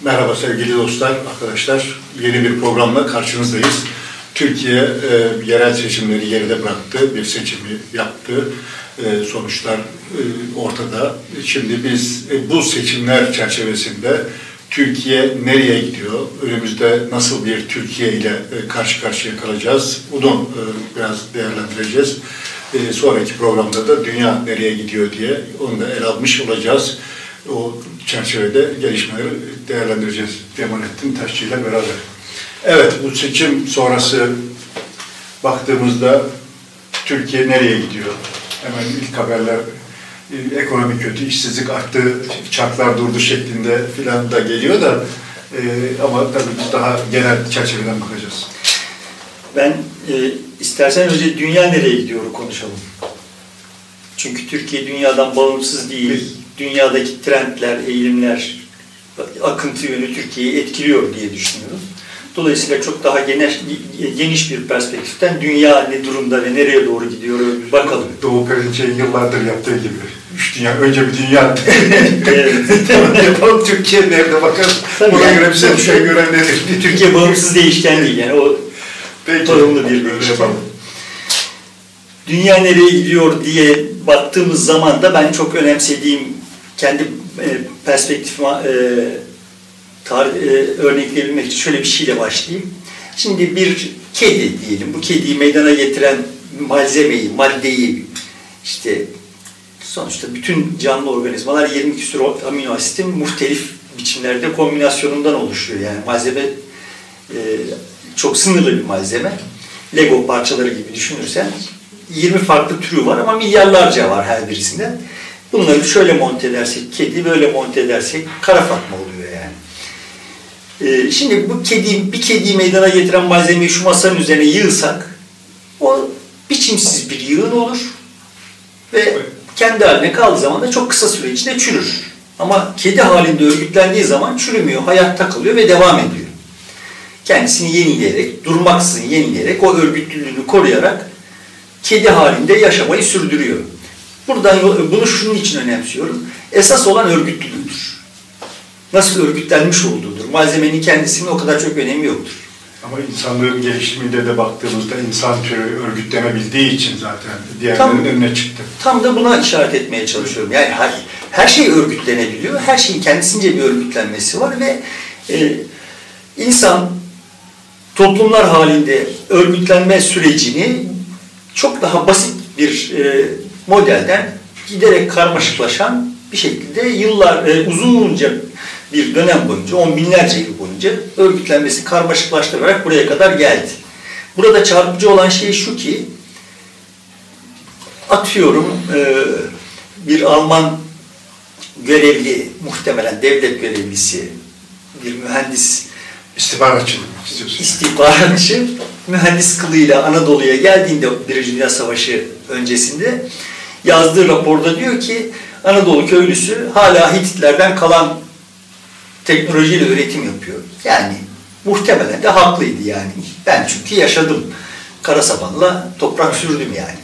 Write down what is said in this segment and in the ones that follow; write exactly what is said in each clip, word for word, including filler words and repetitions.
Merhaba sevgili dostlar, arkadaşlar. Yeni bir programla karşınızdayız. Türkiye e, yerel seçimleri geride bıraktı, bir seçimi yaptı. E, sonuçlar e, ortada. Şimdi biz e, bu seçimler çerçevesinde Türkiye nereye gidiyor, önümüzde nasıl bir Türkiye ile e, karşı karşıya kalacağız, bunu e, biraz değerlendireceğiz. E, sonraki programda da dünya nereye gidiyor diye onu da ele almış olacağız. O çerçevede gelişmeleri değerlendireceğiz Cemalettin Taşçı ile beraber. Evet, bu seçim sonrası baktığımızda Türkiye nereye gidiyor? Hemen ilk haberler e, ekonomi kötü, işsizlik arttı, çarklar durdu şeklinde filan da geliyor da e, ama tabii biz daha genel çerçeveden bakacağız. Ben e, istersen önce dünya nereye gidiyor konuşalım. Çünkü Türkiye dünyadan bağımsız değil. Biz, dünyadaki trendler, eğilimler, akıntı yönü Türkiye'yi etkiliyor diye düşünüyoruz. Dolayısıyla çok daha geniş, geniş bir perspektiften dünya ne durumda ve nereye doğru gidiyor bir bakalım. Doğu Perinçek'in yıllardır yaptığı gibi. Üç dünya, önce bir dünya. Evet. Yapalım, Türkiye nerede bakalım. Tabii Buna yani, göre bize düşen gören nedir? Türkiye bağımsız değişken değil yani. O sorumlu bir değişken. Dünya nereye gidiyor diye baktığımız zaman da ben çok önemsediğim kendi perspektifime e, tarih, e, örnekleyebilmek için şöyle bir şeyle başlayayım. Şimdi bir kedi diyelim, bu kediyi meydana getiren malzemeyi, maddeyi, işte sonuçta bütün canlı organizmalar yirmi küsur amino asitin muhtelif biçimlerde kombinasyonundan oluşuyor. Yani malzeme e, çok sınırlı bir malzeme. Lego parçaları gibi düşünürsen yirmi farklı türü var ama milyarlarca var her birisinden. Bunları şöyle monte edersek kedi, böyle monte edersek kara fatma oluyor yani. Ee, şimdi bu kedi, bir kediyi meydana getiren malzemeyi şu masanın üzerine yığsak, o biçimsiz bir yığın olur ve kendi haline kaldığı zaman da çok kısa süre içinde çürür. Ama kedi halinde örgütlendiği zaman çürümüyor, hayatta kalıyor ve devam ediyor. Kendisini yenileyerek, durmaksızın yenileyerek, o örgütlülüğünü koruyarak kedi halinde yaşamayı sürdürüyor. Buradan bunu şunun için önemsiyorum. Esas olan örgütlülüğüdür. Nasıl örgütlenmiş olduğudur. Malzemenin kendisinin o kadar çok önemi yoktur. Ama insanlığın gelişiminde de baktığımızda insan türü örgütlenebildiği için zaten diğerlerinin önüne çıktı. Tam da buna işaret etmeye çalışıyorum. Yani her, her şey örgütlenebiliyor. Her şeyin kendisince bir örgütlenmesi var ve e, insan toplumlar halinde örgütlenme sürecini çok daha basit bir e, modelden giderek karmaşıklaşan bir şekilde yıllar, e, uzunca bir dönem boyunca, on binlerce yıl boyunca örgütlenmesi karmaşıklaştırarak buraya kadar geldi. Burada çarpıcı olan şey şu ki, atıyorum e, bir Alman görevli, muhtemelen devlet görevlisi, bir mühendis, istihbaratçı, istihbaratçı mühendis kılığıyla Anadolu'ya geldiğinde Birinci Dünya Savaşı öncesinde yazdığı raporda diyor ki Anadolu köylüsü hala Hititlerden kalan teknolojiyle üretim yapıyor. Yani muhtemelen de haklıydı yani. Ben çünkü yaşadım. Karasabanla toprak sürdüm yani.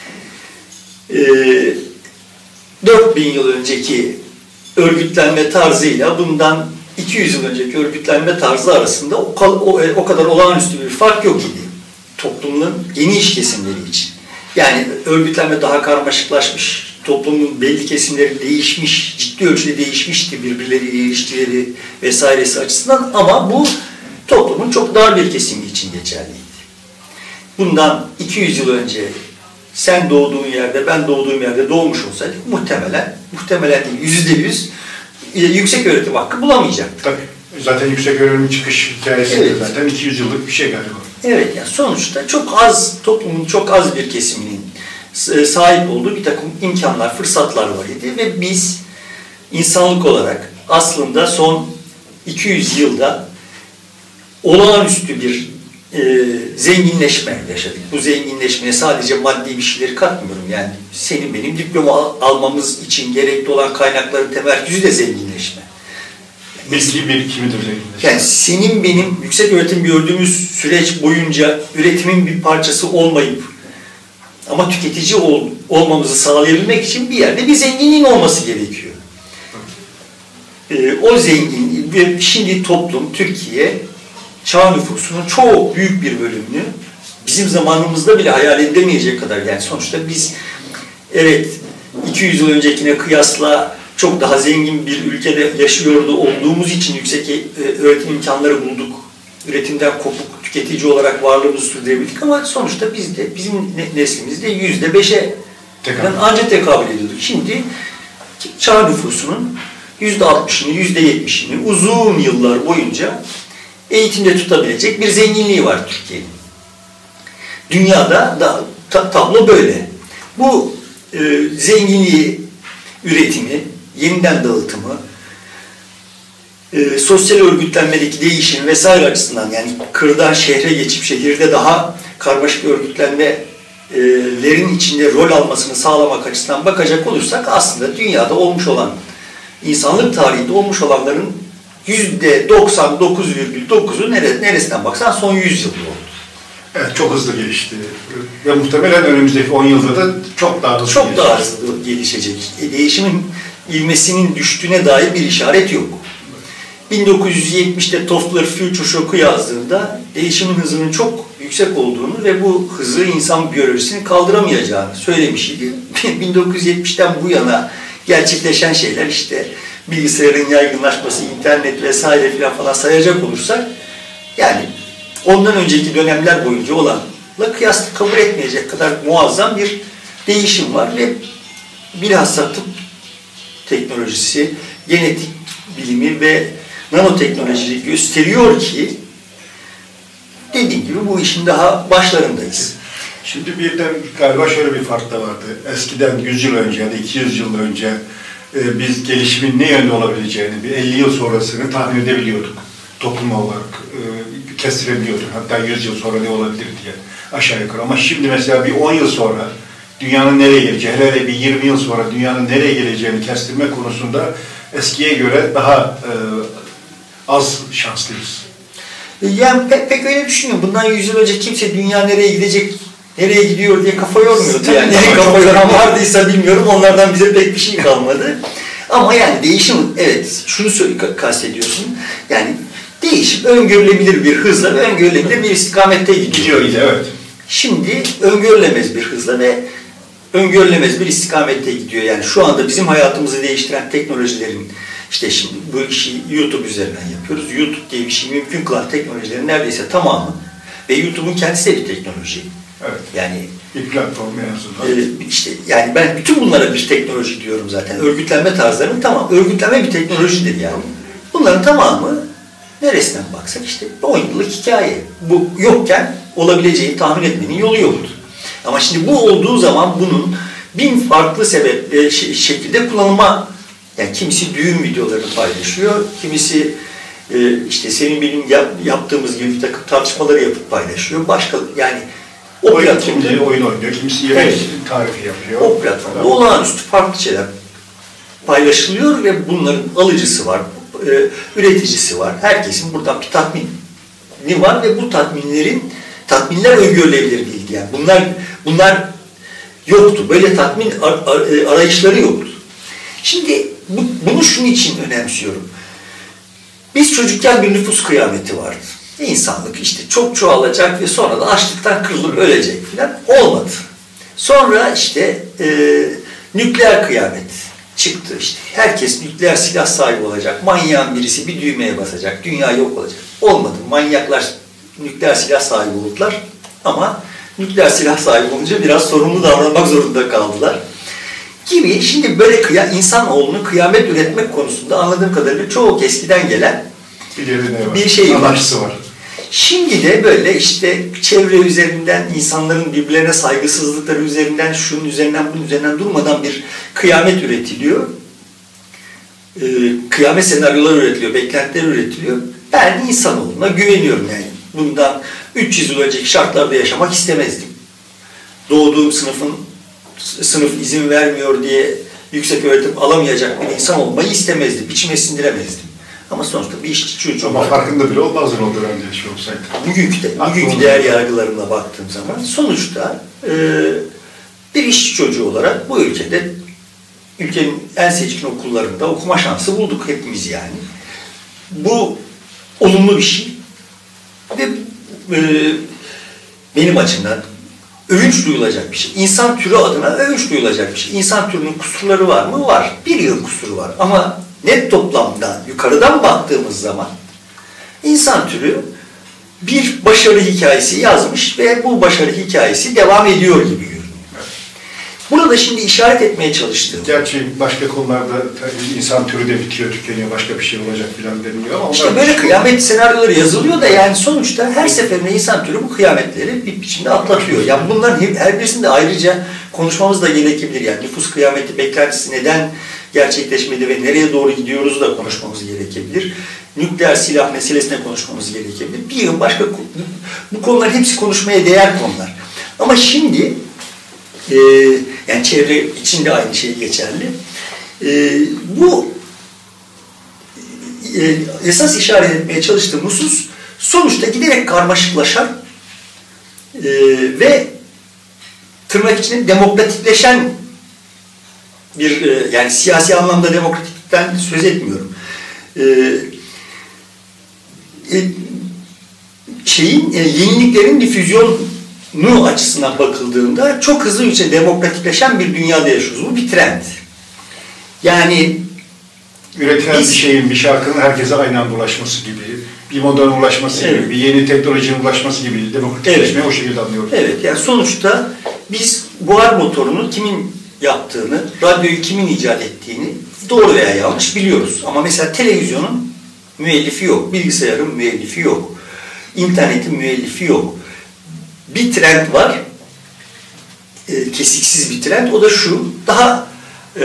Ee, dört bin yıl önceki örgütlenme tarzıyla bundan iki yüz yıl önceki örgütlenme tarzı arasında o, o, o kadar olağanüstü bir fark yok idi. Toplumun geniş kesimleri için. Yani örgütlenme daha karmaşıklaşmış, toplumun belli kesimleri değişmiş, ciddi ölçüde değişmişti birbirleriyle ilişkileri vesairesi açısından ama bu toplumun çok dar bir kesimi için geçerliydi. Bundan iki yüz yıl önce sen doğduğun yerde, ben doğduğum yerde doğmuş olsaydık muhtemelen, muhtemelen değil, yüzde yüz yüksek öğretim hakkı bulamayacaktık. Tabii. Zaten yüksek öğrenim çıkış hikayesi evet. Zaten iki yüz yıllık bir şey galiba. Evet, yani sonuçta çok az, toplumun çok az bir kesiminin sahip olduğu bir takım imkanlar, fırsatlar var idi ve biz insanlık olarak aslında son iki yüz yılda olağanüstü bir e, zenginleşme yaşadık. Bu zenginleşmeye sadece maddi bir şeyleri katmıyorum. Yani senin benim diploma almamız için gerekli olan kaynakların temerküzü de zenginleşme. Bilgi birikimidir zenginleşme. Yani senin benim yüksek öğretim gördüğümüz süreç boyunca üretimin bir parçası olmayıp ama tüketici ol, olmamızı sağlayabilmek için bir yerde bir zenginliğin olması gerekiyor. Ee, o zengin, ve şimdi toplum, Türkiye, çağ nüfusunun çok büyük bir bölümünü bizim zamanımızda bile hayal edemeyecek kadar, yani sonuçta biz evet iki yüz yıl öncekine kıyasla çok daha zengin bir ülkede yaşıyordu olduğumuz için yüksek öğretim imkanları bulduk. Üretimden kopuk tüketici olarak varlığımızı sürdürebildik ama sonuçta biz de, bizim neslimizde yüzde beşe ancak tekabül ediyorduk. Şimdi çağ nüfusunun yüzde altmışını, yüzde yetmişini uzun yıllar boyunca eğitimde tutabilecek bir zenginliği var Türkiye'nin. Dünyada da ta, tablo böyle. Bu e, zenginliği, üretimi, yeniden dağıtımı, e, sosyal örgütlenmedeki değişim vesaire açısından, yani kırdan şehre geçip şehirde daha karmaşık örgütlenmelerin içinde rol almasını sağlamak açısından bakacak olursak aslında dünyada olmuş olan, insanlık tarihinde olmuş olanların yüzde doksan dokuz virgül dokuzu neresinden baksan son yüz yılda oldu. Evet, çok hızlı gelişti. Ve muhtemelen önümüzdeki on yılda da çok daha hızlı Çok gelişecek. daha hızlı gelişecek. E, değişimin ivmesinin düştüğüne dair bir işaret yok. bin dokuz yüz yetmişte Toffler Future Shock'u yazdığında değişimin hızının çok yüksek olduğunu ve bu hızı insan biyolojisini kaldıramayacağını söylemiş idi. bin dokuz yüz yetmişten bu yana gerçekleşen şeyler, işte bilgisayarın yaygınlaşması, internet vesaire filan falan sayacak olursak, yani ondan önceki dönemler boyunca olanla kıyasla kabul etmeyecek kadar muazzam bir değişim var ve bilhassa tıp teknolojisi, genetik bilimi ve nanoteknoloji gösteriyor ki dediğim gibi bu işin daha başlarındayız. Şimdi birden galiba şöyle bir fark da vardı. Eskiden yüz yıl önce ya da iki yüz yıl önce e, biz gelişimin ne yönde olabileceğini, bir elli yıl sonrasını tahmin edebiliyorduk. Toplum olarak e, kestirebiliyorduk. Hatta yüz yıl sonra ne olabilir diye aşağı yukarı. Ama şimdi mesela bir on yıl sonra dünyanın nereye geleceği, hele hele bir yirmi yıl sonra dünyanın nereye geleceğini kestirme konusunda eskiye göre daha e, az şanslıyız. Yani pek, pek öyle düşünüyorum. Bundan yüz yıl önce kimse dünya nereye gidecek, nereye gidiyor diye kafa yormuyordu. Yani nereye kafa yoran vardıysa bilmiyorum, onlardan bize pek bir şey kalmadı. Ama yani değişim, evet şunu kastediyorsun, yani değişim öngörülebilir bir hızla ve öngörülebilir bir istikamette gidiyor. Gidiyor, evet. Şimdi öngörülemez bir hızla ve öngörülemez bir istikamette gidiyor. Yani şu anda bizim hayatımızı değiştiren teknolojilerin, işte şimdi bu işi YouTube üzerinden yapıyoruz. YouTube diye bir şey mümkün kılan teknolojilerin neredeyse tamamı ve YouTube'un kendisi de bir teknoloji. Evet. Yani bir platform en azından. E, işte yani ben bütün bunlara bir teknoloji diyorum zaten. Örgütlenme tarzlarının tamam. Örgütlenme bir teknolojidir yani. Bunların tamamı neresinden baksak işte on yıllık hikaye. Bu yokken olabileceğini tahmin etmenin yolu yoktu. Ama şimdi bu olduğu zaman bunun bin farklı sebep e, şekilde kullanılma, yani kimisi düğün videolarını paylaşıyor, kimisi e, işte senin benim yap, yaptığımız gibi bir takım tartışmaları yapıp paylaşıyor. Başka yani o oyun, platformda kimisi oyun oynuyor, kimisi yemek evet. tarifi yapıyor. O platformda evet. olağanüstü farklı şeyler paylaşılıyor ve bunların alıcısı var, e, üreticisi var. Herkesin buradan bir tatmini var ve bu tatminlerin tatminler öngörülebilir değildi. Yani bunlar bunlar yoktu. Böyle tatmin ar, ar, arayışları yoktu. Şimdi bu, bunu şunun için önemsiyorum. Biz çocukken bir nüfus kıyameti vardı. İnsanlık işte çok çoğalacak ve sonra da açlıktan kırılıp ölecek falan olmadı. Sonra işte e, nükleer kıyamet çıktı. İşte herkes nükleer silah sahibi olacak. Manyağın birisi bir düğmeye basacak. Dünya yok olacak. Olmadı. Manyaklar nükleer silah sahibi oldular. Ama nükleer silah sahibi olunca biraz sorumlu davranmak zorunda kaldılar. Gibi şimdi böyle kıya, insanoğlunun kıyamet üretmek konusunda anladığım kadarıyla çok eskiden gelen bir, bir şey var. var. Şimdi de böyle işte çevre üzerinden, insanların birbirlerine saygısızlıkları üzerinden, şunun üzerinden, bunun üzerinden durmadan bir kıyamet üretiliyor. Ee, kıyamet senaryoları üretiliyor, beklentiler üretiliyor. Ben insanoğluna güveniyorum yani. Bundan üç yüz yıl önceki şartlarda yaşamak istemezdim. Doğduğum sınıfın sınıf izin vermiyor diye yüksek öğretim alamayacak bir insan olmayı istemezdim. İçime sindiremezdim. Ama sonuçta bir işçi çocuğu. Ama farkında bile olmazdın o dönemde şey olsaydı. Bugünkü, de, bugünkü değer yargılarına baktığım zaman sonuçta e, bir işçi çocuğu olarak bu ülkede ülkenin en seçkin okullarında okuma şansı bulduk hepimiz yani. Bu olumlu bir şey ve e, benim açımdan övünç duyulacak bir şey. İnsan türü adına övünç duyulacak bir şey. İnsan türünün kusurları var mı? Var. Bir yığın kusuru var. Ama net toplamda yukarıdan baktığımız zaman insan türü bir başarı hikayesi yazmış ve bu başarı hikayesi devam ediyor gibi görünüyor. Burada şimdi işaret etmeye çalıştığım. Gerçi başka konularda insan türü de bitiyor, tükeniyor, başka bir şey olacak falan deniliyor ama İşte böyle kıyamet senaryoları yazılıyor da yani sonuçta her seferinde insan türü bu kıyametleri bir biçimde atlatıyor. Yani bunların her birisinde ayrıca konuşmamız da gerekebilir. Yani nüfus kıyameti beklentisi neden gerçekleşmedi ve nereye doğru gidiyoruz da konuşmamız gerekebilir. Nükleer silah meselesine konuşmamız gerekebilir. Bir yıl başka bu konuların hepsi konuşmaya değer konular. Ama şimdi e, yani çevre için de aynı şey geçerli. E, bu e, esas işaret etmeye çalıştığım husus sonuçta giderek karmaşıklaşan e, ve tırnak içinde demokratikleşen bir e, yani siyasi anlamda demokratikten söz etmiyorum. E, e, şeyin e, yeniliklerin difüzyonu açısından bakıldığında çok hızlı bir şekilde demokratikleşen bir dünyada yaşıyoruz. Bu bir trend. Yani üretilen biz, bir şeyin, bir şarkının herkese aynen anda ulaşması gibi, bir modern ulaşması evet. gibi, bir yeni teknolojinin ulaşması gibi demokratikleşmeyi evet. o şekilde anlıyoruz. Evet, yani sonuçta biz buhar motorunu kimin yaptığını, radyoyu kimin icat ettiğini doğru veya yanlış biliyoruz. Ama mesela televizyonun müellifi yok, bilgisayarın müellifi yok, internetin müellifi yok. Bir trend var, e, kesiksiz bir trend, o da şu, daha e,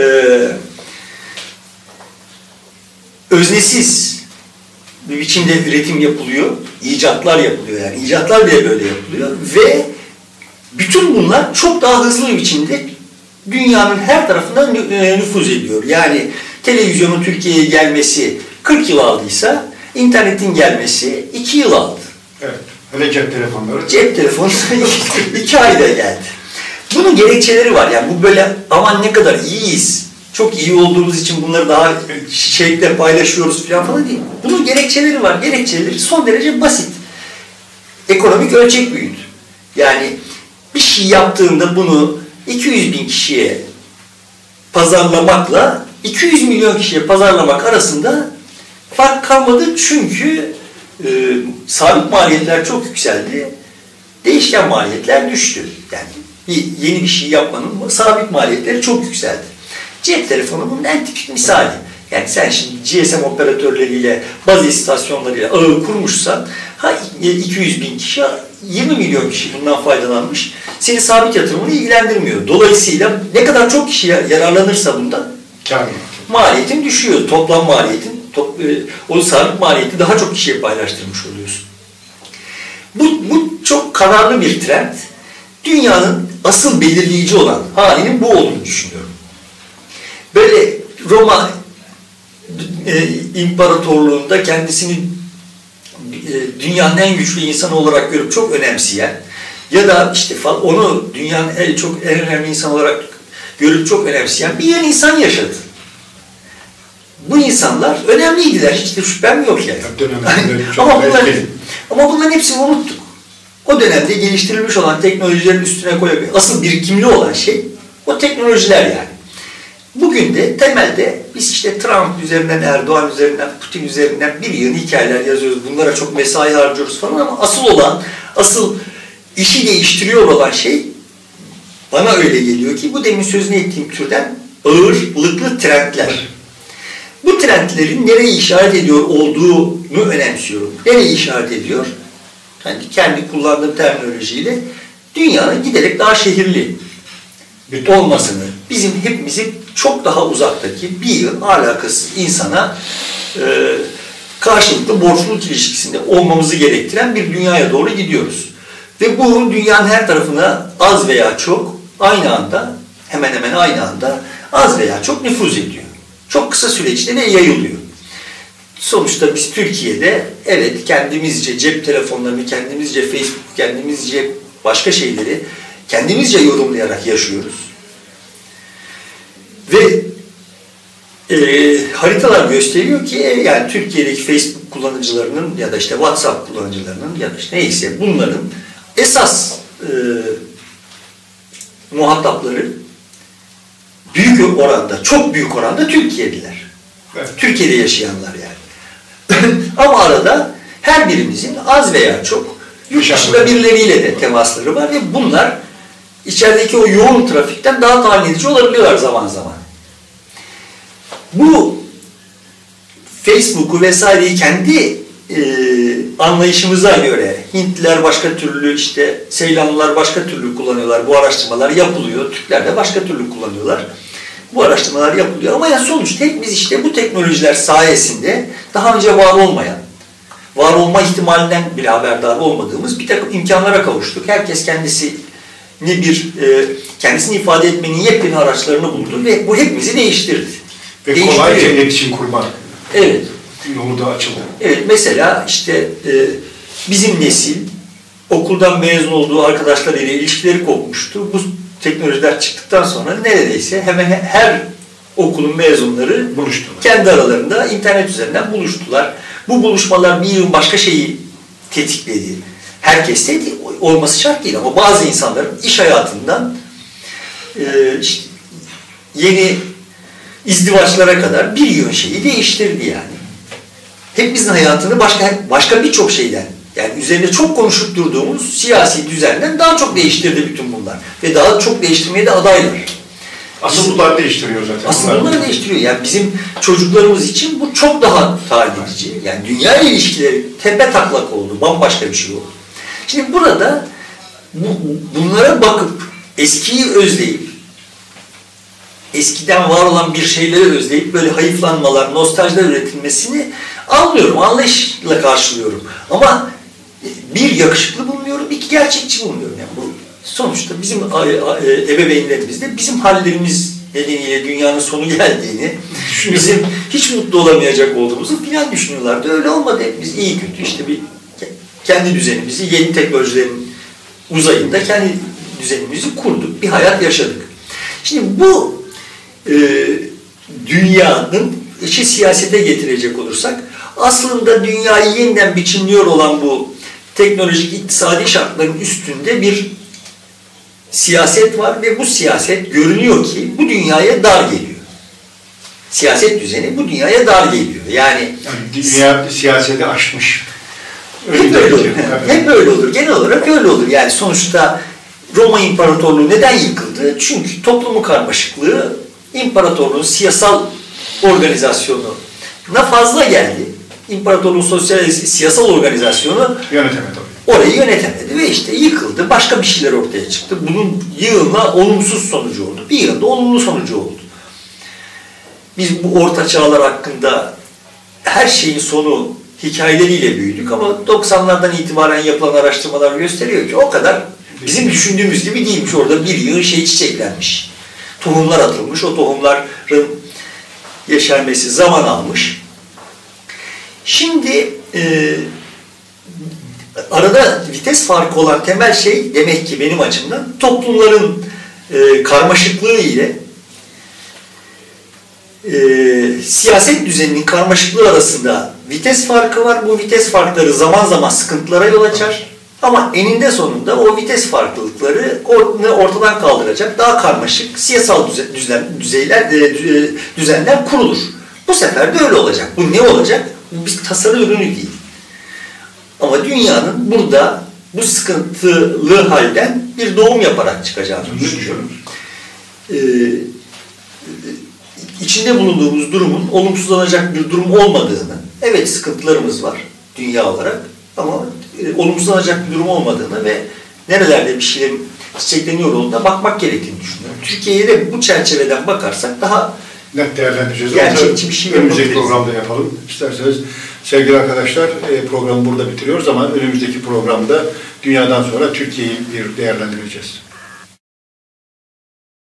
öznesiz bir biçimde üretim yapılıyor, icatlar yapılıyor yani, icatlar bile böyle yapılıyor ve bütün bunlar çok daha hızlı bir biçimde dünyanın her tarafından nüfuz ediyor. Yani televizyonun Türkiye'ye gelmesi kırk yıl aldıysa, internetin gelmesi iki yıl aldı. Evet. Hele cep telefonları. Cep telefonu iki ayda geldi. Bunun gerekçeleri var. Yani bu böyle aman ne kadar iyiyiz, çok iyi olduğumuz için bunları daha şeyle paylaşıyoruz falan falan değil. Bunun gerekçeleri var. Gerekçeleri son derece basit. Ekonomik ölçek büyüdü. Yani bir şey yaptığında bunu iki yüz bin kişiye pazarlamakla iki yüz milyon kişiye pazarlamak arasında fark kalmadı çünkü e, sabit maliyetler çok yükseldi, değişken maliyetler düştü. Yani bir, yeni bir şey yapmanın sabit maliyetleri çok yükseldi. Cep telefonu bunun en tipik misali. Yani sen şimdi G S M operatörleriyle, baz istasyonlarıyla ağı kurmuşsan ha iki yüz bin kişi, yirmi milyon kişi bundan faydalanmış. Senin sabit yatırımını ilgilendirmiyor. Dolayısıyla ne kadar çok kişi yararlanırsa bundan Kâr. maliyetin düşüyor. Toplam maliyetin, top, e, o sabit maliyeti daha çok kişiye paylaştırmış oluyorsun. Bu, bu çok kararlı bir trend. Dünyanın asıl belirleyici olan halinin bu olduğunu düşünüyorum. Böyle Roma e, İmparatorluğu'nda kendisini e, dünyanın en güçlü insanı olarak görüp çok önemseyen ya da işte onu dünyanın en çok en önemli insan olarak görüp çok önemseyen bir yığın insan yaşadı. Bu insanlar önemliydiler, hiç de şüphem yok yani. ama, bunların, ama bunların hepsini unuttuk. O dönemde geliştirilmiş olan teknolojilerin üstüne koyabilir. Asıl birikimli olan şey o teknolojiler yani. Bugün de temelde biz işte Trump üzerinden, Erdoğan üzerinden, Putin üzerinden bir yığın hikayeler yazıyoruz. Bunlara çok mesai harcıyoruz falan ama asıl olan, asıl işi değiştiriyor olan şey bana öyle geliyor ki bu demin sözünü ettiğim türden ağırlıklı trendler. Bu trendlerin nereye işaret ediyor olduğunu önemsiyorum. Nereye işaret ediyor? Yani kendi kullandığım terminolojiyle dünyanın giderek daha şehirli olmasını, bizim hepimizin çok daha uzaktaki bir yıl alakasız insana e, karşılıklı borçluluk ilişkisinde olmamızı gerektiren bir dünyaya doğru gidiyoruz. Ve bu dünyanın her tarafına az veya çok aynı anda, hemen hemen aynı anda az veya çok nüfuz ediyor. Çok kısa süre içinde yayılıyor. Sonuçta biz Türkiye'de evet kendimizce cep telefonlarını, kendimizce Facebook, kendimizce başka şeyleri kendimizce yorumlayarak yaşıyoruz. Ve e, haritalar gösteriyor ki yani Türkiye'deki Facebook kullanıcılarının ya da işte WhatsApp kullanıcılarının ya da işte neyse bunların esas e, muhatapları büyük oranda, çok büyük oranda Türkiye'liler. Evet. Türkiye'de yaşayanlar yani. Ama arada her birimizin az veya çok yurt dışında birileriyle de temasları var ve bunlar içerideki o yoğun trafikten daha tahmin edici olabiliyorlar zaman zaman. Bu Facebook'u vesaireyi kendi e, anlayışımıza göre Hintliler başka türlü, işte Seylanlılar başka türlü kullanıyorlar. Bu araştırmalar yapılıyor. Türkler de başka türlü kullanıyorlar. Bu araştırmalar yapılıyor. Ama ya sonuçta hepimiz işte bu teknolojiler sayesinde daha önce var olmayan, var olma ihtimalinden bile haberdar olmadığımız bir takım imkanlara kavuştuk. Herkes kendisi ne bir e, kendisini ifade etmenin yepyeni araçlarını buldu ve bu hepimizi değiştirdi. Ve kolayca iletişim kurma. Evet. Yolu da açıldı. Evet, mesela işte e, bizim nesil okuldan mezun olduğu arkadaşlarıyla ilişkileri kopmuştu. Bu teknolojiler çıktıktan sonra neredeyse hemen her okulun mezunları buluştular. Kendi aralarında internet üzerinden buluştular. Bu buluşmalar bir yıl başka şeyi tetikledi. Herkes de olması şart değil ama bazı insanların iş hayatından e, işte yeni izdivaçlara kadar bir yığın şeyi değiştirdi yani. Hepimizin hayatını başka başka birçok şeyden, yani üzerinde çok konuşup durduğumuz siyasi düzenden daha çok değiştirdi bütün bunlar. Ve daha çok değiştirmeye de adaylar. Asıl bunlar değiştiriyor zaten. Asıl bunlar bunları değiştiriyor. Yani bizim çocuklarımız için bu çok daha talim edici. Yani dünya ilişkileri tepe taklak oldu. Bambaşka bir şey oldu. Şimdi burada bu, bunlara bakıp eskiyi özleyip eskiden var olan bir şeyleri özleyip böyle hayıflanmalar, nostaljiler üretilmesini anlıyorum, anlayışla karşılıyorum. Ama bir yakışıklı bulmuyorum, iki gerçekçi bulmuyorum. Yani bu sonuçta bizim ebeveynlerimizde bizim hallerimiz nedeniyle dünyanın sonu geldiğini, bizim hiç mutlu olamayacak olduğumuzu filan düşünüyorlardı. Öyle olmadı. Biz iyi kötü işte bir kendi düzenimizi, yeni teknolojilerin uzayında kendi düzenimizi kurduk. Bir hayat yaşadık. Şimdi bu e, dünyanın işi siyasete getirecek olursak aslında dünyayı yeniden biçimliyor olan bu teknolojik iktisadi şartların üstünde bir siyaset var ve bu siyaset görünüyor ki bu dünyaya dar geliyor. Siyaset düzeni bu dünyaya dar geliyor. Yani, yani dünya siyaseti aşmış. Öyle hep öyle olur. Evet. Hep öyle olur. Genel olarak öyle olur. Yani sonuçta Roma İmparatorluğu neden yıkıldı? Çünkü toplumun karmaşıklığı imparatorluğun siyasal organizasyonuna fazla geldi. İmparatorluğun sosyal siyasal organizasyonu yönetemedi. Orayı yönetemedi ve işte yıkıldı. Başka bir şeyler ortaya çıktı. Bunun yığınla olumsuz sonucu oldu. Bir yığında olumlu sonucu oldu. Biz bu orta çağlar hakkında her şeyin sonu hikayeleriyle büyüdük ama doksanlardan itibaren yapılan araştırmalar gösteriyor ki o kadar bizim düşündüğümüz gibi değilmiş. Orada bir yığın şey çiçeklenmiş. Tohumlar atılmış. O tohumların yeşermesi zaman almış. Şimdi e, arada vites farkı olan temel şey demek ki benim açımdan toplumların e, karmaşıklığı ile e, siyaset düzeninin karmaşıklığı arasında vites farkı var. Bu vites farkları zaman zaman sıkıntılara yol açar. Ama eninde sonunda o vites farklılıkları ortadan kaldıracak daha karmaşık siyasal düzen, düzeyler, düzenler kurulur. Bu sefer de öyle olacak. Bu ne olacak? Bu bir tasarı ürünü değil. Ama dünyanın burada bu sıkıntılı halden bir doğum yaparak çıkacağını düşünüyorum. Ee, içinde bulunduğumuz durumun olumsuzlanacak bir durum olmadığını, evet sıkıntılarımız var dünya olarak ama e, olumsuzlanacak bir durum olmadığını ve nerelerde bir şeylerin çiçekleniyor olduğuna bakmak gerektiğini düşünüyorum. Türkiye'ye de bu çerçeveden bakarsak daha net değerlendireceğiz. Gerçekçi bir şey önümüzdeki programda yapalım. İsterseniz sevgili arkadaşlar programı burada bitiriyoruz ama önümüzdeki programda dünyadan sonra Türkiye'yi bir değerlendireceğiz.